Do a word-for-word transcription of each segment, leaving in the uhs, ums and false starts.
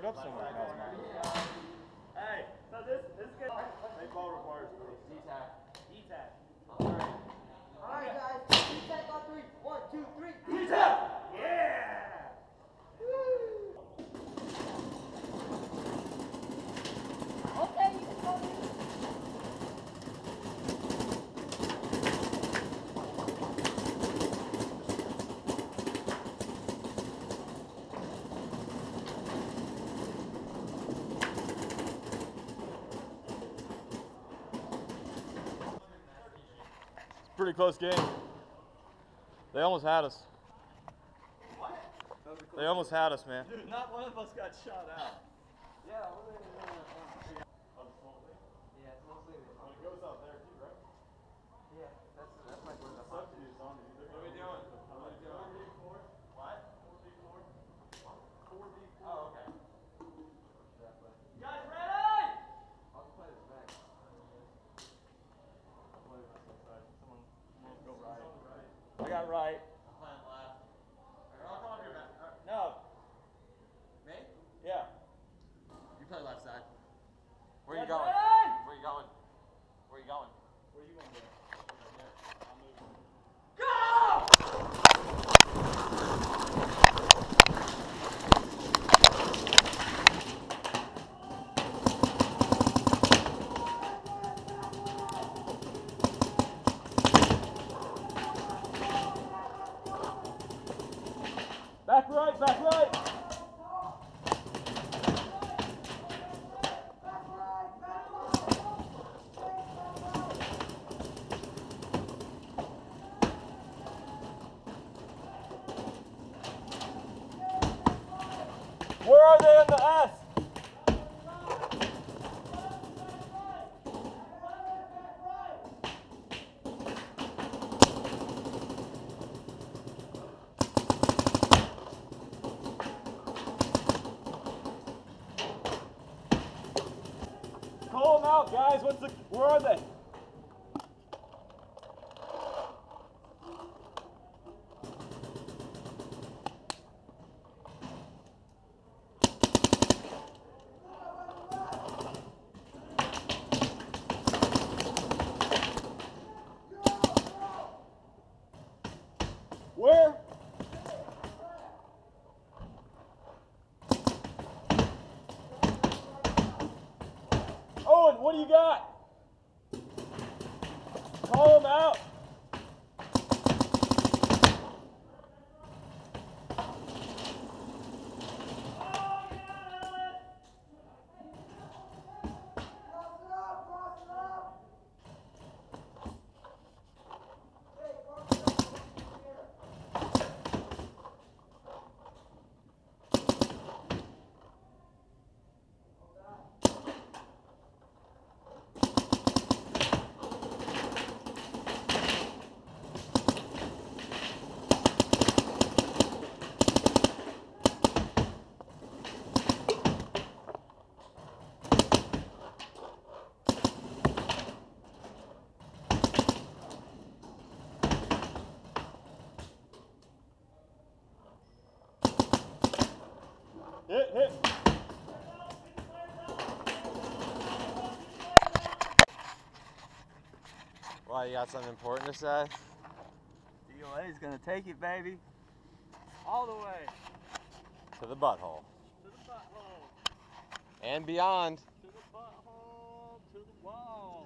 up somewhere, Cosmo. Hey, so this this is good. Hey, ball requires D-tap. D-tap. Alright. Alright guys, D-tap on three. One, two, three. D-tap! Yeah! Okay, you can go. Pretty close game. They almost had us. What? They almost had us, man. Dude, not one of us got shot out. Yeah, we're in the yeah, it's mostly the Well, it goes out there too, right? Yeah, that's that's like where the Substitutes on it. What are we doing? What are we doing? four v four? What? four v four? four v four. Oh, okay. You guys ready? I'll just play this back. Someone, someone go right. I got right. I'm playing left. Alright, I'll come up here, man. Alright. No. Me? Yeah. You play left side. Where Guys you going? ready? Where you going? Where you going? Where you going to go? I'll move. Back right, back right. Where are they in the S? Call them out, guys. What's the? Where are they? Where? Owen, what do you got? Call him out. Hit, hit. Why, you got something important to say? D O A is gonna take it, baby. All the way. To the butthole. To the butthole. And beyond. To the butthole. To the wall.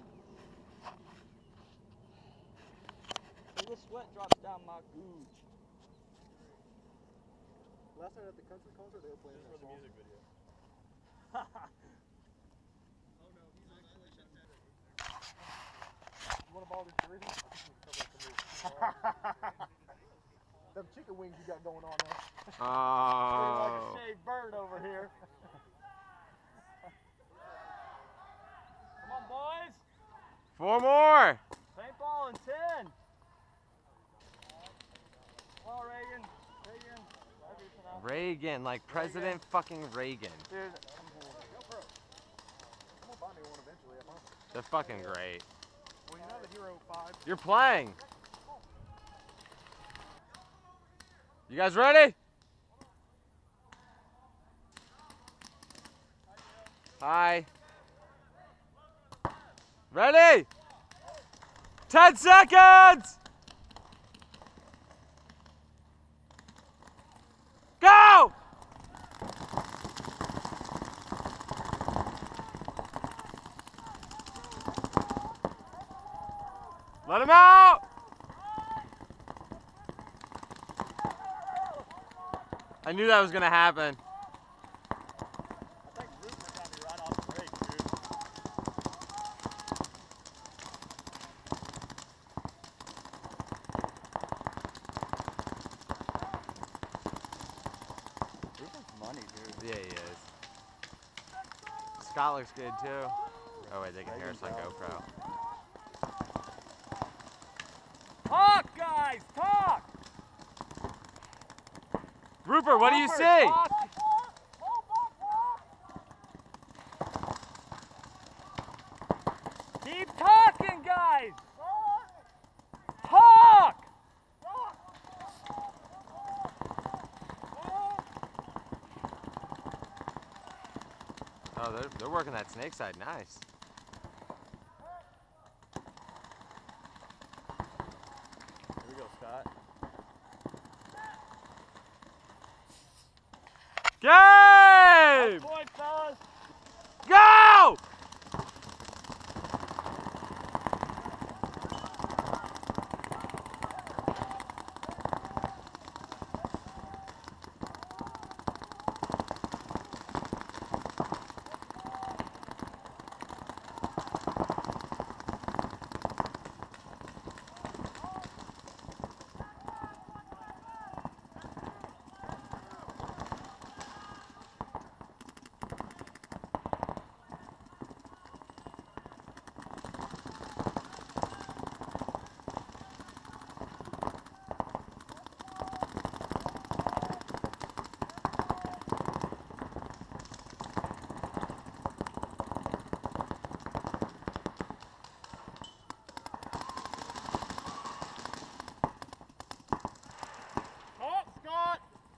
Till the sweat drops down my gooch. Last night at the country concert, they were playing that song. music video. You want to borrow this jersey? Them chicken wings you got going on there. Oh. Like a shaved bird over here. Come on, boys. Four more. Paintball in ten. Come on, Reagan. Reagan. Reagan, like President fucking Reagan. Dude, They're fucking great. Well, you know the Hero five. You're playing. You guys ready? Hi. Ready? Ten seconds! Go! Let him out! I knew that was gonna happen. I think Rupert got me right off the break, dude. Rupert's money, dude. Yeah, he is. Scott looks good too. Oh wait, they can hear us on GoPro. Talk, guys, talk! Rupert, what do you Rupert, see? talk. Keep talking, guys! Talk! Oh, they're, they're working that snake side. Nice. Here we go, Scott. Game! Point, fellas! Go! Talk, Scott!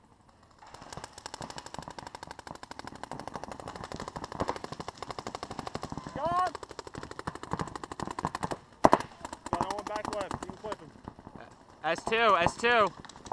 Scott! Got on back left. You can flip him. S two, S two.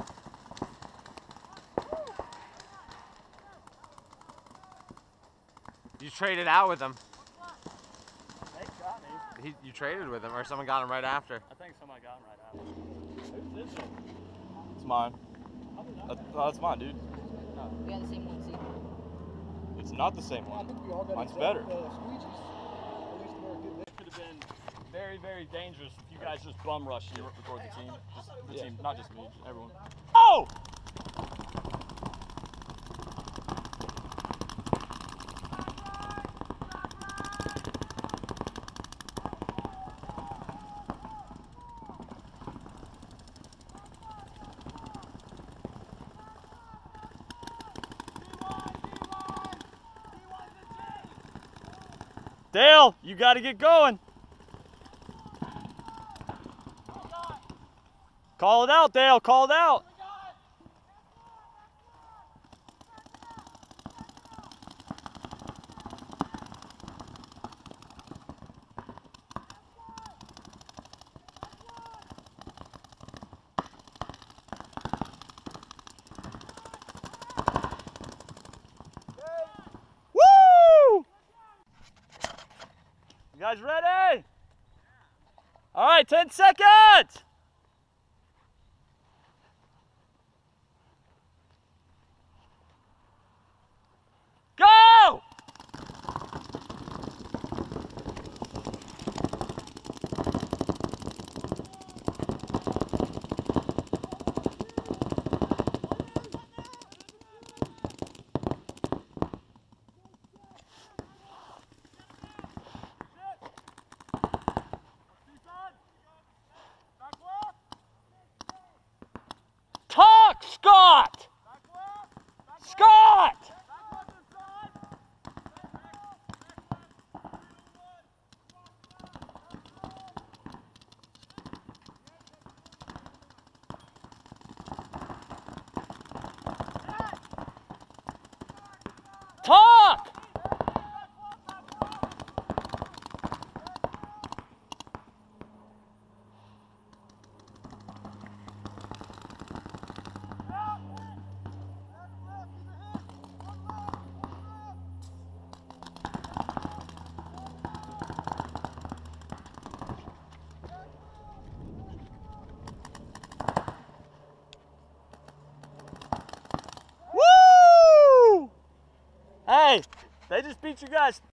You traded out with him. They got me. He, you traded with him, or someone got him right after. I think somebody got him right after. Who's this one? It's mine. That's, no, that's mine, dude. We got the same one, see? It's not the same I one. think we all got Mine's exact, better. Uh, squeegees. At least we're a good day. Could have been very, very dangerous if you guys just bum rush here before the team. Just the team, not just me, just everyone. Oh! Dale, you got to get going. Call it out, Dale. Call it out. Woo! You guys ready? All right, ten seconds. Go! Talk, Scott! Scott! Talk! They just beat you guys